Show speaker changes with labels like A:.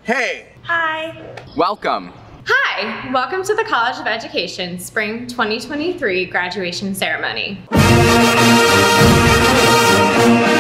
A: Hey!
B: Hi!
A: Welcome!
C: Hi! Welcome to the College of Education Spring 2023 graduation ceremony.